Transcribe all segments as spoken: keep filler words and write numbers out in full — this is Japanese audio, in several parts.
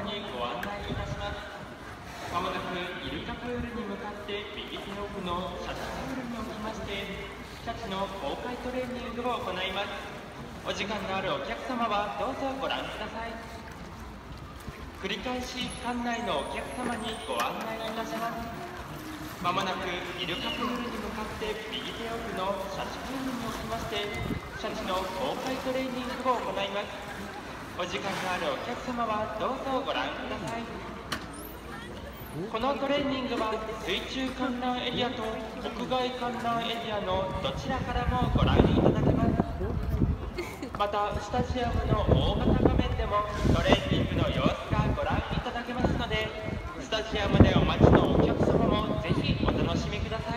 にご案内いたします。まもなくイルカプールに向かって右手奥のシャチプールにおきましてシャチの公開トレーニングを行います。お時間のあるお客様はどうぞご覧ください。繰り返し館内のお客様にご案内いたします。まもなくイルカプールに向かって右手奥のシャチプールにおきましてシャチの公開トレーニングを行います。お時間のあるお客様はどうぞご覧ください。このトレーニングは水中観覧エリアと屋外観覧エリアのどちらからもご覧いただけます。またスタジアムの大型画面でもトレーニングの様子がご覧いただけますので、スタジアムでお待ちのお客様もぜひお楽しみください。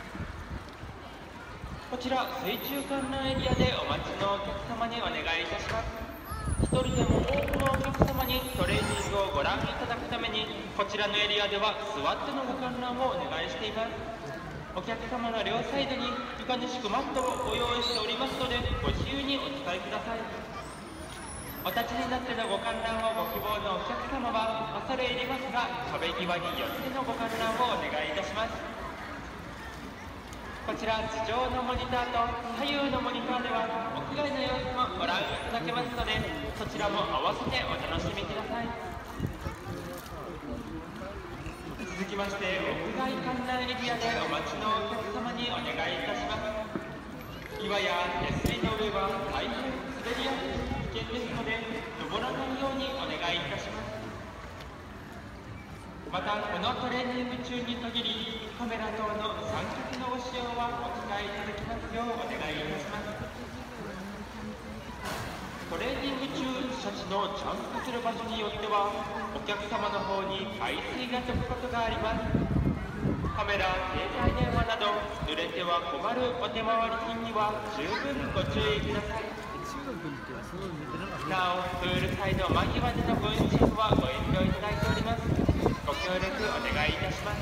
こちら水中観覧エリアでお待ちのお客様にお願いいたします。一人でも多くのお客様にトレーニングをご覧いただくために、こちらのエリアでは座ってのご観覧をお願いしています。お客様の両サイドに床に敷くマットをご用意しておりますので、ご自由にお使いください。お立ちになってのご観覧をご希望のお客様は恐れ入りますが、壁際に寄ってのご観覧をお願いいたします。こちら地上のモニターと左右のモニターでは屋外の様子もご覧いただけますので、そちらも合わせてお楽しみください。続きまして屋外観覧エリアでお待ちのお客様にお願いいたします。岩や手すりの上は大変滑りやすく危険ですので登らないようにお願いいたします。またこのトレーニング中に限りカメラ等の三脚のご使用はお控えいただきますようお願いいたします。トレーニング中シャチのジャンプする場所によってはお客様の方に海水が飛ぶことがあります。カメラ、携帯電話など濡れては困るお手回り品には十分ご注意ください。なおプールサイド間際でのご飲食はご遠慮いただいております。ご協力お願いいたします。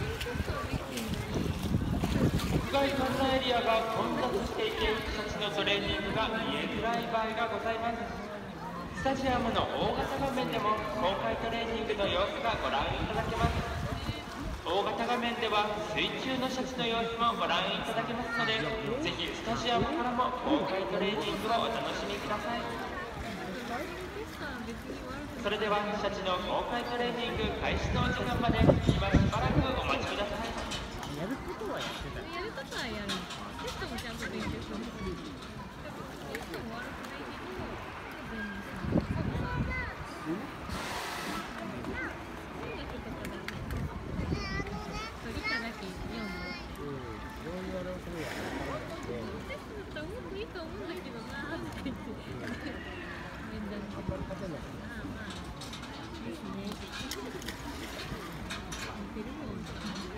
屋外観覧エリアが混雑していてシャチのトレーニングが見えづらい場合がございます。スタジアムの大型画面でも公開トレーニングの様子がご覧いただけます。大型画面では水中のシャチの様子もご覧いただけますので、ぜひスタジアムからも公開トレーニングをお楽しみください。それではシャチの公開トレーニング開始の時間まで今しばらくお待ちください。 やることはやってた。やることはやる。テストもちゃんと勉強する。テストも悪くないけど、全部さ、音楽とかだね。理科だけ読む。うん。そう言われるとやテストだったらもっといいと思うんだけどなーって言って。面談あんまり勝てない。ああまあ。ですね。似てるもん。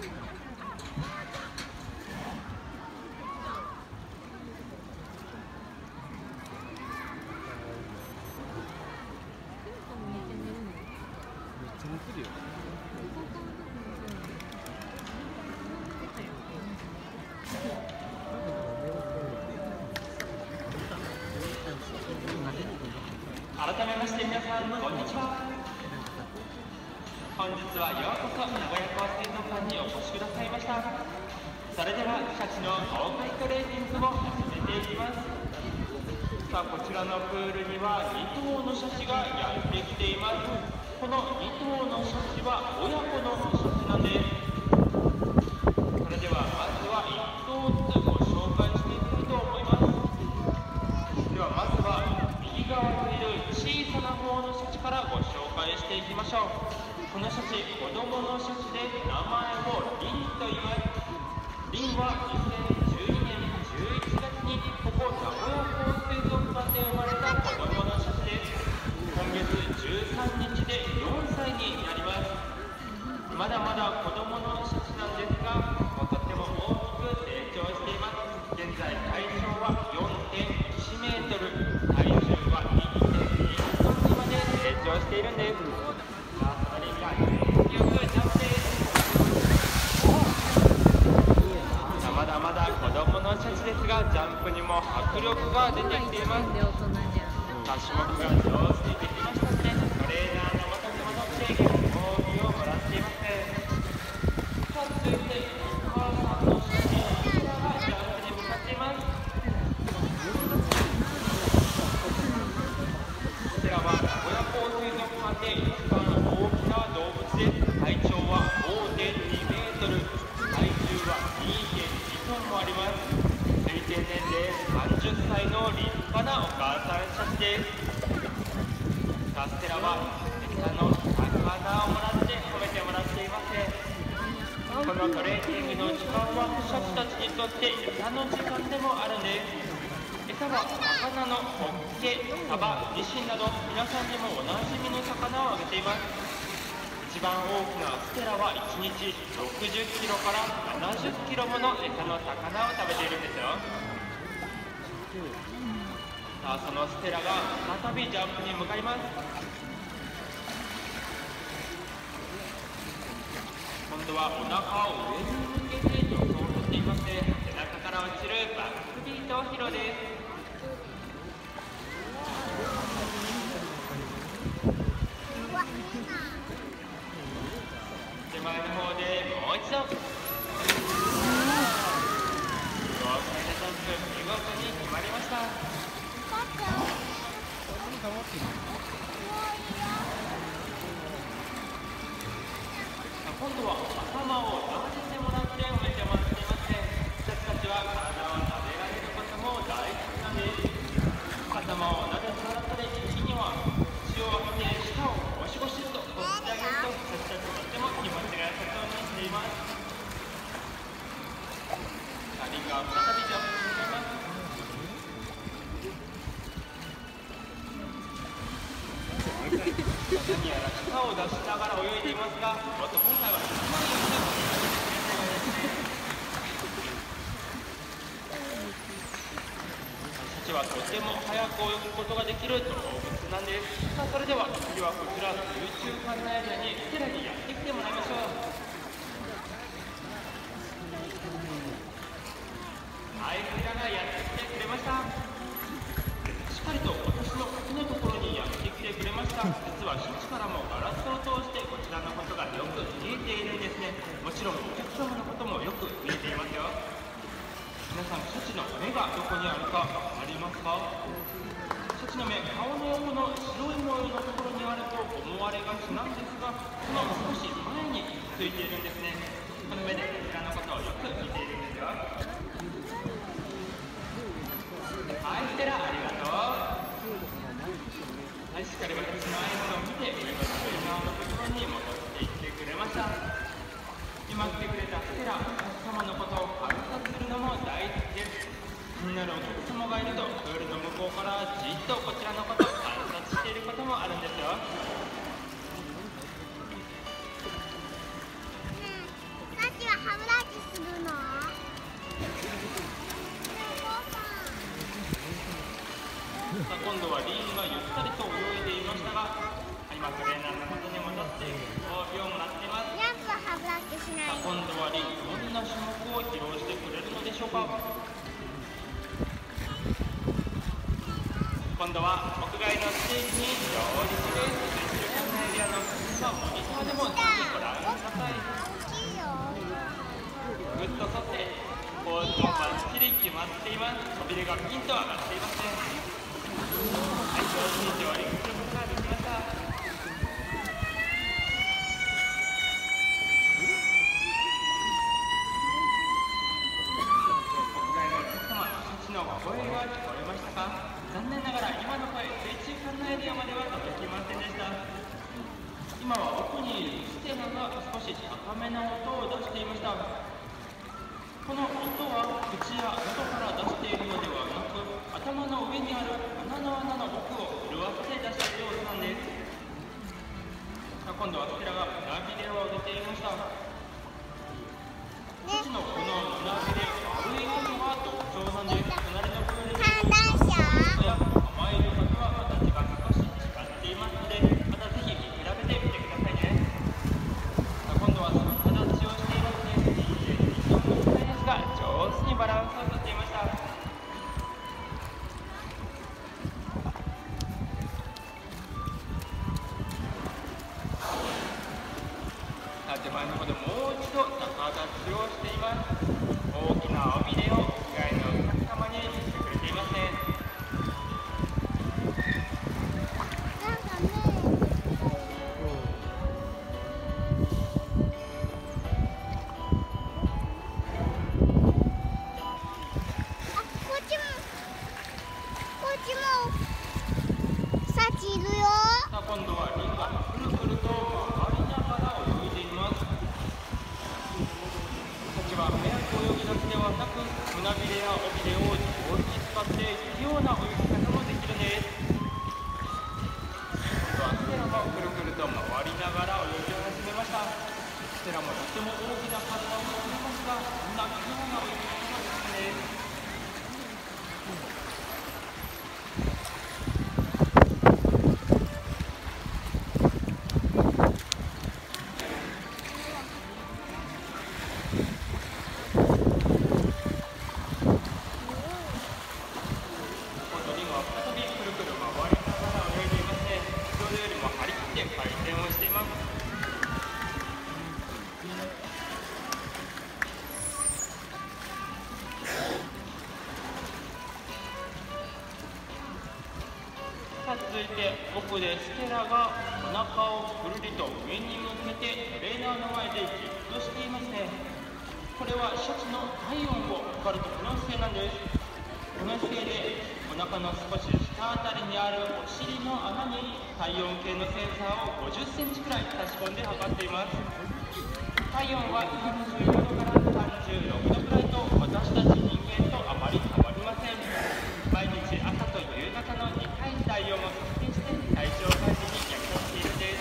改めまして皆さんこんにちは。本日はようこそ名古屋港水族館にお越しくださいました。それではシャチの公開トレーニングを始めていきます。さあこちらのプールにはに頭のシャチがやってきています。このに頭のシャチは親子のシャチなんです。それではまずはいっ頭ずつご紹介していきたいと思います。ではまずは右側にいる小さな方のシャチからご紹介していきましょう。このシャチ、子供のシャチで名前をリンと言います。リンはにせんじゅうにねんじゅういちがつにここ名古屋港水族館で生まれた子供のシャチです。今月じゅうさんにちでよんさいになります。まだまだ子供のシャチなんですが、とっても大きく成長しています。現在体長は よんてんいちメートル、体重は いってんにトンにまで成長しているんです。さあ、それがよくジャンプです。さあ、まだまだ子供のシャチですが、ジャンプにも迫力が出てきています。さあ、種目が上手にできましたので、トレーナーの元様ので一番大きな動物で、体長は ごてんにメートル、体重は にてんにトンもあります。推定年齢さんじゅっさいの立派なお母さんシャチです。さあステラは餌の魚をもらって褒めてもらっています。このトレーニングの時間はシャチたちにとって餌の時間でもあるんです。餌は魚のホッケ、サバ、ニシンなど皆さんにもおなじみの魚をあげています。一番大きなステラはいちにちろくじゅっキロからななじゅっキロもの餌の魚を食べているんですよ。さあそのステラが再びジャンプに向かいます。今度はお腹を上に向けて助走をとっていまして、背中から落ちるバックビート披露です。手前の方でもう一度豪快なジャンプ、見事に決まりました。今度は頭を撫でてもらって褒めてもらっていますね。私たちは体を撫でられることも大好きなんです。頭を撫でてもらったり、時には口を開けて舌をゴシゴシとこすってあげると、私たちとっても気持ちが良さそうにしています。さあリンが再びジャンプに向かいます。何やら舌を出しながら泳いでいますが、もっと今回は頭を寄せてシャチはとても速く泳ぐことができる動物なんです。さあそれでは次はこちら空中観覧エリアにステラにやってきてもらいましょう。はい、ステラがやってきてくれました。しっかりと私の首のところにやってきてくれました。実はシャチからもガラスを通してこちらのことがよく見えているんですね。もちろんお客様のこともよく見えていますよ。皆さん、シャチの目がどこにあるか分かりますか？シャチの目、顔の横の白い模様のところにあると思われがちなんですが、その少し前についているんですね。この目でこちらのことをよく見ているんですよ。はい、ステラ、ありがとう。はい、しっかり私の合図を見て、今の笑顔のところに戻っていってくれました。今来てくれたステラ、お客様のことを観察するのも大好きです。気になるお客様がいると、プールの向こうからじっとこちらのことを観察していることもあるんですよ。 さっきは歯ブラシするの？ さあ今度はリーンがゆったりと泳いでいましたが、今トレーナーの元に戻ってご褒美をもらっています。 やっぱ歯ブラシしない。 さあ今度はリーン、どんな種目を披露してくれるのでしょうか。今度は屋外のステージに上陸です。水中観覧エリアのさあモニターでもぜひご覧ください。 大きいよ。 ぐっと沿ってポーズもバッチリ決まっています。尾びれがピンと上がっていますね。はい、上手に上陸することができました。の声が聞こえましたか？残念ながら今の声、水中観覧エリアまでは届きませんでした。今は奥にいるステラが少し高めの音を出していました。この音は口や喉から出しているのではなく、頭の上にある鼻の穴の奥を震わせて出している音なんです。今度はステラが胸びれを上げていました。シャチのこの胸びれ、丸い音が特徴なんです。隣のプールにや甘える方は形が少し違っていますので、またぜひ見比べてみてくださいね。今度はその形をしていますね。にてんにトンの機体ですが、上手にバランスをとっていました。手前の方でもう一度逆立ちをしています。大きな尾びれを以外のお客様に見せてくれていますね。 ちらもとても大きな体を持っていますが、みんな器用な泳ぎ方ですね。続いて奥でステラがお腹をくるりと上に向けてトレーナーの前でじっとしていますね。これはシャチの体温を測る時の姿勢なんです。この姿勢でお腹の少し下あたりにあるお尻の穴に体温計のセンサーをごじゅっセンチくらい差し込んで測っています。体温はさんじゅうよどからさんじゅうろくどくらいと私たち人間とあまり変わりません。毎日朝と夕方のにかい体温を測定して体調管理に役立っているんです。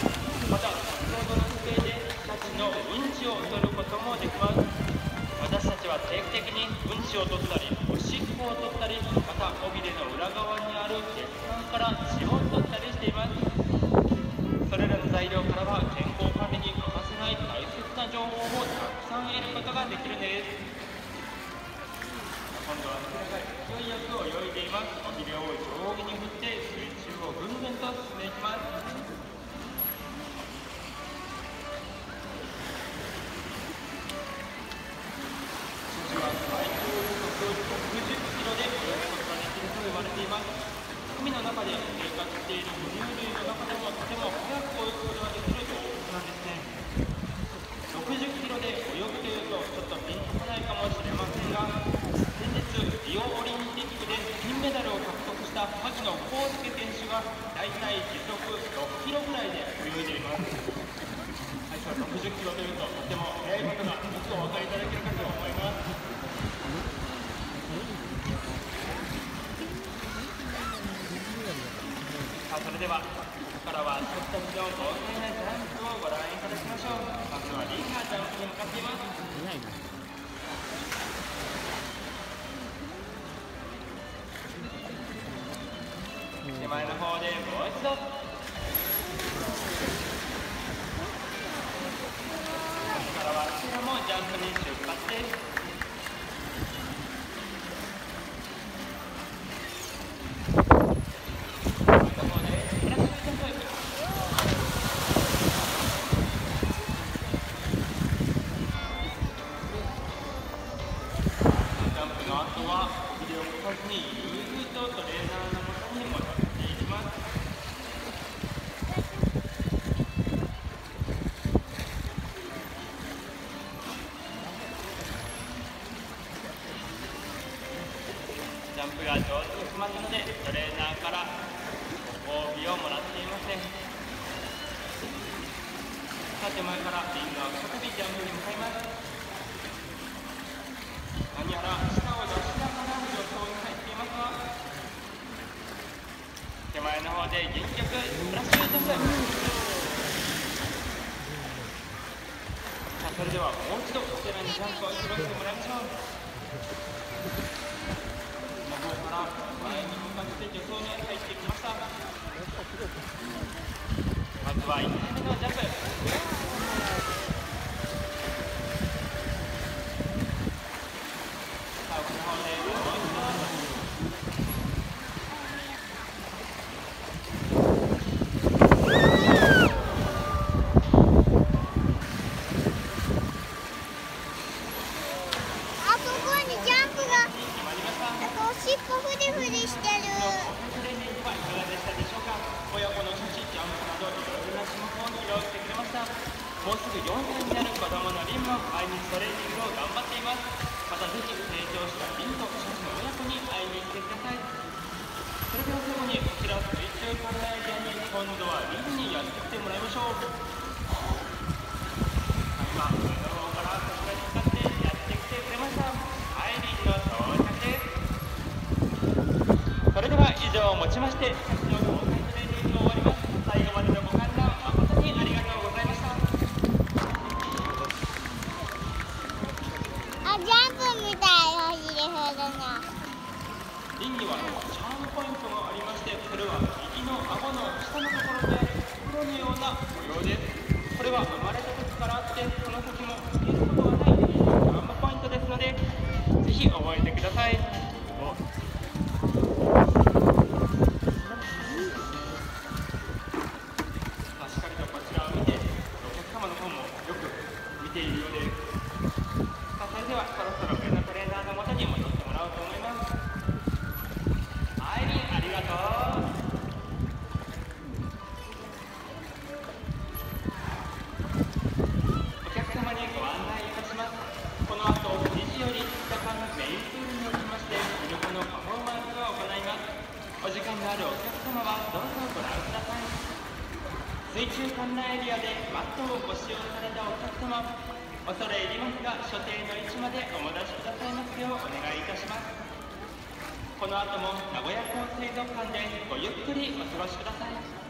また先ほどの姿勢でシャチのうんちを取ることもできます。私たちは定期的にうんちを取ったりおしっこを取ったり、また尾びれの裏側にある血管から血を取ったりしています。それらの材料からは健康管理に欠かせない大切な情報をたくさん得ることができるんです。今度はそれが勢いよく泳いでいます。尾びれを上下に振って水中をぐんぐんと進んでいきます。シャチは最高速ろくじゅっキロで泳ぐことができると言われています。海の中で生活している哺乳類の中でもとても速く泳ぐことができる動物なんですね。ろくじゅっキロで泳ぐというとちょっとピンとこないかもしれませんが、先日リオオリンピックで金メダルを獲得した萩野公介選手がだいたい時速ろっキロぐらいで泳いでいます。最初はろくじゅっキロというととても速いことがよくお分かりいただけるかと思います。さあそれではここからは私たちの豪快なジャンプをご覧いただきましょう。まずはリンがジャンプに向かっています。手前の方でもう一度。ここからはこちらもジャンプに出発です。ジャンプが上手に決まったのでトレーナーからご褒美をもらっていません。さあ手前からリングは再びジャンプに向かいます。何やら舌を出しながら助走に入っていますが、手前の方で元気よくスプラッシュジャンプ。さあそれではもう一度こちらにジャンプを披露してもらいましょう。前に向かって助走に入ってきました。まずはいちかいめのジャンプ。さあこの方でもう一度。 あそこにジャンプがおしっこふりふりしてる。 トレーニングはいかがでしたでしょうか。親子の写真、ジャンプなどいろいろな種目を披露してくれました。もうすぐよんさいになる子供のリンも毎日トレーニングを頑張っています。またぜひ成長したリンとシャチの親子に会いに来てください。それでは最後にこちら水中カメラエリアに今度はリンにやってきてもらいましょう。今上の方からこちらに向かってやってきてくれました。はい、リンの到着です。それでは以上をもちましてシャチの豪快トレーニングを終わります。最後までのご観覧誠にありがとうございました。 してこの先も消えることはないワンポイントですので、ぜひ覚えてください。ているようです。さあ、それではそろそろ上のトレーナーの元に戻ってもらおうと思います。アイリン、ありがとう。お客様にご案内いたします。この後くじより北館メインプールにおきましてイルカのパフォーマンスを行います。お時間のあるお客様はどうぞご覧ください。水中観覧エリアでマットをご使用されたお客様、恐れ入りますが所定の位置までお戻しくださいますようお願いいたします。この後も名古屋港水族館でごゆっくりお過ごしください。